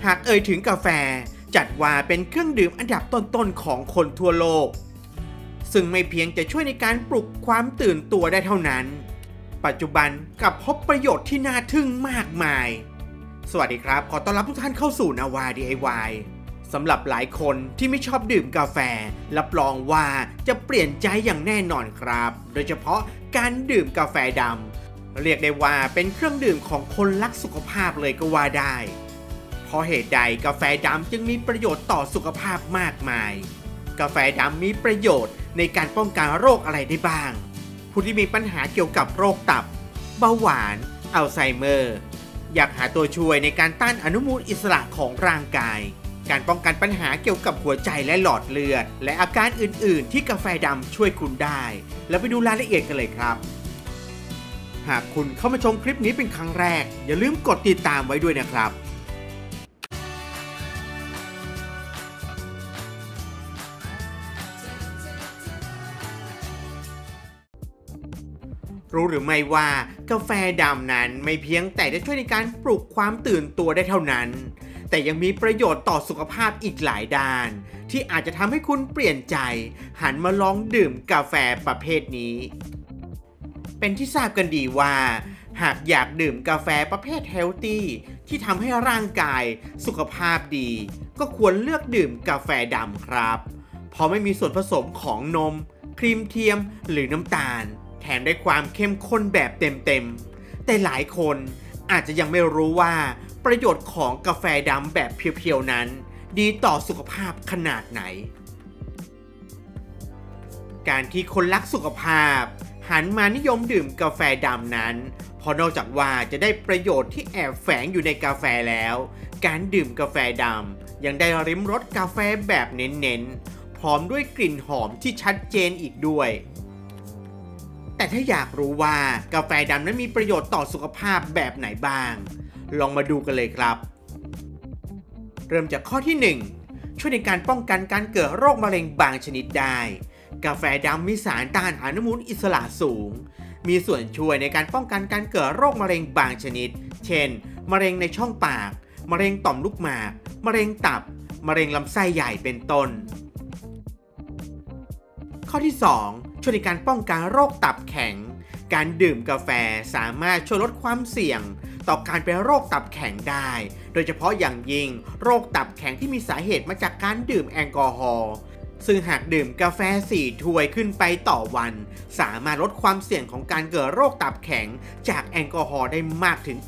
หากเอ่ยถึงกาแฟจัดว่าเป็นเครื่องดื่มอันดับต้นๆของคนทั่วโลกซึ่งไม่เพียงจะช่วยในการปลุกความตื่นตัวได้เท่านั้นปัจจุบันกลับพบประโยชน์ที่น่าทึ่งมากมายสวัสดีครับขอต้อนรับทุกท่านเข้าสู่นาวา DIY สำหรับหลายคนที่ไม่ชอบดื่มกาแฟรับรองว่าจะเปลี่ยนใจอย่างแน่นอนครับโดยเฉพาะการดื่มกาแฟดำเรียกได้ว่าเป็นเครื่องดื่มของคนรักสุขภาพเลยก็ว่าได้เพราะเหตุใดกาแฟดำจึงมีประโยชน์ต่อสุขภาพมากมายกาแฟดำมีประโยชน์ในการป้องกันโรคอะไรได้บ้างผู้ที่มีปัญหาเกี่ยวกับโรคตับเบาหวานอัลไซเมอร์อยากหาตัวช่วยในการต้านอนุมูลอิสระของร่างกายการป้องกันปัญหาเกี่ยวกับหัวใจและหลอดเลือดและอาการอื่นๆที่กาแฟดำช่วยคุณได้แล้วไปดูรายละเอียดกันเลยครับหากคุณเข้ามาชมคลิปนี้เป็นครั้งแรกอย่าลืมกดติดตามไว้ด้วยนะครับรู้หรือไม่ว่ากาแฟดำนั้นไม่เพียงแต่จะช่วยในการปลุกความตื่นตัวได้เท่านั้นแต่ยังมีประโยชน์ต่อสุขภาพอีกหลายด้านที่อาจจะทำให้คุณเปลี่ยนใจหันมาลองดื่มกาแฟประเภทนี้เป็นที่ทราบกันดีว่าหากอยากดื่มกาแฟประเภทเฮลตี้ที่ทำให้ร่างกายสุขภาพดีก็ควรเลือกดื่มกาแฟดำครับเพราะไม่มีส่วนผสมของนมครีมเทียมหรือน้ำตาลแถมได้ความเข้มข้นแบบเต็มๆแต่หลายคนอาจจะยังไม่รู้ว่าประโยชน์ของกาแฟดำแบบเพียวๆนั้นดีต่อสุขภาพขนาดไหนการที่คนรักสุขภาพหันมานิยมดื่มกาแฟดำนั้นเพราะนอกจากว่าจะได้ประโยชน์ที่แอบแฝงอยู่ในกาแฟแล้วการดื่มกาแฟดำยังได้ริมรสกาแฟแบบเน้นๆพร้อมด้วยกลิ่นหอมที่ชัดเจนอีกด้วยแต่ถ้าอยากรู้ว่ากาแฟดำนั้นมีประโยชน์ต่อสุขภาพแบบไหนบ้างลองมาดูกันเลยครับเริ่มจากข้อที่ 1 ช่วยในการป้องกันการเกิดโรคมะเร็งบางชนิดได้กาแฟดำมีสารต้านอนุมูลอิสระสูงมีส่วนช่วยในการป้องกันการเกิดโรคมะเร็งบางชนิดเช่นมะเร็งในช่องปากมะเร็งต่อมลูกหมากมะเร็งตับมะเร็งลำไส้ใหญ่เป็นต้นข้อที่ 2 ช่วยในการป้องกันโรคตับแข็งการดื่มกาแฟสามารถช่วยลดความเสี่ยงต่อการเป็นโรคตับแข็งได้โดยเฉพาะอย่างยิ่งโรคตับแข็งที่มีสาเหตุมาจากการดื่มแอลกอฮอล์ซึ่งหากดื่มกาแฟ4 ถ้วยขึ้นไปต่อวันสามารถลดความเสี่ยงของการเกิดโรคตับแข็งจากแอลกอฮอล์ได้มากถึง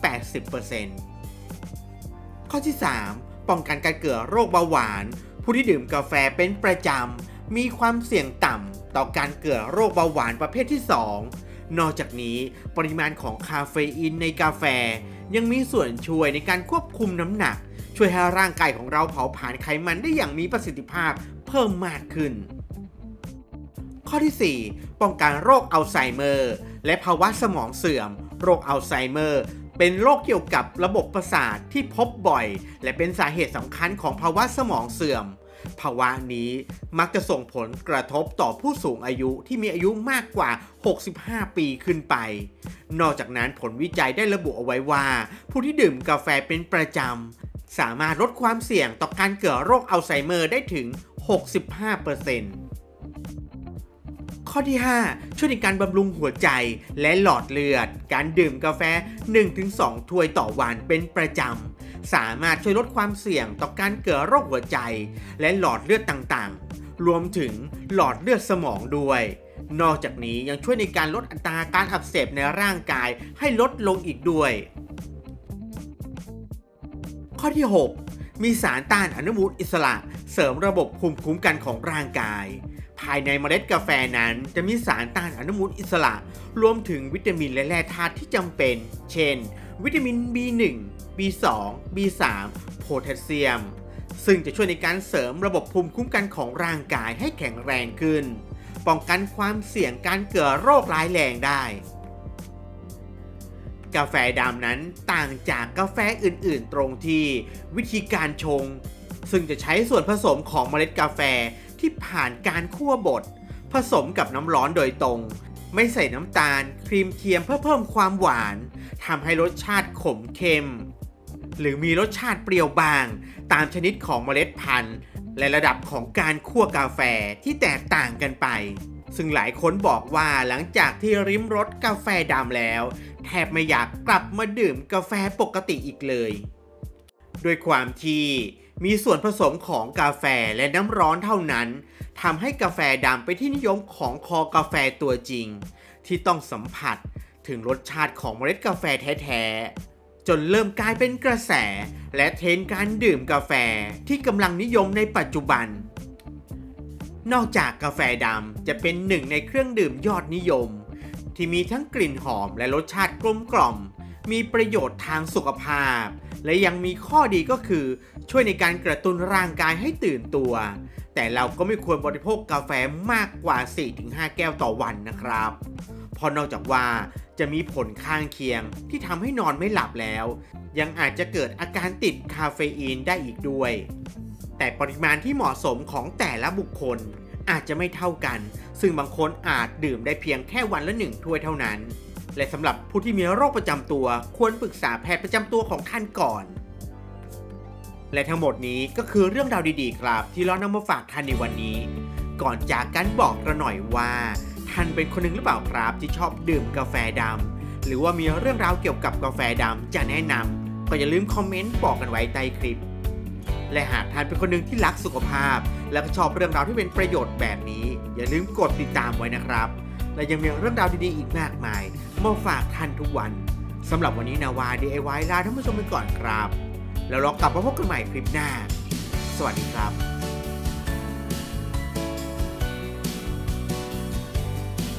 80% ข้อที่ 3 ป้องกันการเกิดโรคเบาหวานผู้ที่ดื่มกาแฟเป็นประจำมีความเสี่ยงต่ำต่อการเกิดโรคเบาหวานประเภทที่ 2นอกจากนี้ปริมาณของคาเฟอีนในกาแฟยังมีส่วนช่วยในการควบคุมน้ำหนักช่วยให้ร่างกายของเราเผาผลาญไขมันได้อย่างมีประสิทธิภาพเพิ่มมากขึ้นข้อที่ 4 ป้องกันโรคอัลไซเมอร์และภาวะสมองเสื่อมโรคอัลไซเมอร์เป็นโรคเกี่ยวกับระบบประสาทที่พบบ่อยและเป็นสาเหตุสำคัญของภาวะสมองเสื่อมภาวะนี้มักจะส่งผลกระทบต่อผู้สูงอายุที่มีอายุมากกว่า65 ปีขึ้นไปนอกจากนั้นผลวิจัยได้ระบุเอาไว้ว่าผู้ที่ดื่มกาแฟเป็นประจำสามารถลดความเสี่ยงต่อการเกิดโรคอัลไซเมอร์ได้ถึง 65% ข้อที่ 5 ช่วยในการบำรุงหัวใจและหลอดเลือดการดื่มกาแฟ 1-2 ถ้วยต่อวันเป็นประจำสามารถช่วยลดความเสี่ยงต่อการเกิดโรคหัวใจและหลอดเลือดต่างๆรวมถึงหลอดเลือดสมองด้วยนอกจากนี้ยังช่วยในการลดอัตราการอักเสบในร่างกายให้ลดลงอีกด้วยข้อที่ 6 มีสารต้านอนุมูลอิสระเสริมระบบภูมิคุ้มกันของร่างกายภายในเมล็ดกาแฟนั้นจะมีสารต้านอนุมูลอิสระรวมถึงวิตามินและแร่ธาตุที่จำเป็นเช่นวิตามิน B1 B2 B3 โพแทสเซียมซึ่งจะช่วยในการเสริมระบบภูมิคุ้มกันของร่างกายให้แข็งแรงขึ้นป้องกันความเสี่ยงการเกิดโรคร้ายแรงได้กาแฟดำนั้นต่างจากกาแฟอื่นๆตรงที่วิธีการชงซึ่งจะใช้ส่วนผสมของเมล็ดกาแฟที่ผ่านการคั่วบดผสมกับน้ำร้อนโดยตรงไม่ใส่น้ำตาลครีมเทียมเพื่อเพิ่มความหวานทำให้รสชาติขมเค็มหรือมีรสชาติเปรี้ยวบางตามชนิดของเมล็ดพันธุ์และระดับของการคั่วกาแฟที่แตกต่างกันไปซึ่งหลายคนบอกว่าหลังจากที่ริมรสกาแฟดำแล้วแทบไม่อยากกลับมาดื่มกาแฟปกติอีกเลยด้วยความที่มีส่วนผสมของกาแฟและน้ำร้อนเท่านั้นทำให้กาแฟดำเป็นที่นิยมของคอกาแฟตัวจริงที่ต้องสัมผัสถึงรสชาติของเมล็ดกาแฟแท้ๆจนเริ่มกลายเป็นกระแสและเทรนด์การดื่มกาแฟที่กำลังนิยมในปัจจุบันนอกจากกาแฟดำจะเป็นหนึ่งในเครื่องดื่มยอดนิยมที่มีทั้งกลิ่นหอมและรสชาติกลมกล่อมมีประโยชน์ทางสุขภาพและยังมีข้อดีก็คือช่วยในการกระตุ้นร่างกายให้ตื่นตัวแต่เราก็ไม่ควรบริโภคกาแฟมากกว่า 4-5 แก้วต่อวันนะครับเพราะนอกจากว่าจะมีผลข้างเคียงที่ทำให้นอนไม่หลับแล้วยังอาจจะเกิดอาการติดคาเฟอีนได้อีกด้วยแต่ปริมาณที่เหมาะสมของแต่ละบุคคลอาจจะไม่เท่ากันซึ่งบางคนอาจดื่มได้เพียงแค่วันละ1 ถ้วยเท่านั้นและสำหรับผู้ที่มีโรคประจำตัวควรปรึกษาแพทย์ประจำตัวของท่านก่อนและทั้งหมดนี้ก็คือเรื่องราวดีๆครับที่เรานำมาฝากท่านในวันนี้ก่อนจากกันบอกกันหน่อยว่าท่านเป็นคนหนึ่งหรือเปล่าครับที่ชอบดื่มกาแฟดำหรือว่ามีเรื่องราวเกี่ยวกับกาแฟดำจะแนะนำก็อย่าลืมคอมเมนต์บอกกันไว้ใต้คลิปและหากท่านเป็นคนหนึ่งที่รักสุขภาพและก็ชอบเรื่องราวที่เป็นประโยชน์แบบนี้อย่าลืมกดติดตามไว้นะครับและยังมีเรื่องราวดีๆอีกมากมายมาฝากท่านทุกวันสำหรับวันนี้นาวา DIY ลาท่านผู้ชมไปก่อนครับแล้วเรากลับมาพบกันใหม่คลิปหน้าสวัสดีครับ